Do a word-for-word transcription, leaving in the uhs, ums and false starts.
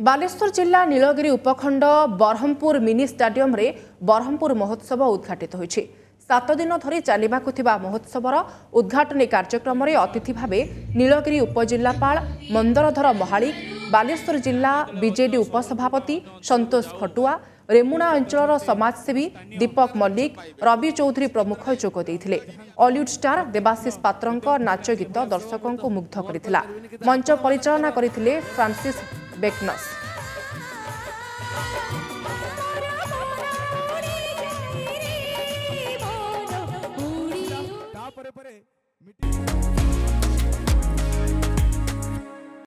बालेश्वर जिला नीलगिरी उपखंड Barhampur mini stadium रे बरहमपुर महोत्सव उद्घाटित होइछि। सात दिन धरी चलिबाकु थिबा महोत्सवर उद्घाटनी कार्यक्रम रे अतिथि भावे नीलगिरी उपजिल्लापाल मंदरधर महालिक, बालेश्वर जिला बीजेडी उपसभापति संतोष खटुआ, रेमुणा अंचल समाजसेवी दीपक मल्लिक, रवि चौधरी प्रमुख जोग देइथिले। हॉलीवुड स्टार देवाशीष पात्रंक नाच गीत दर्शकों को मुग्ध करिथिला। मंच परिचालना करिथिले फ्रांसिस बेकनस।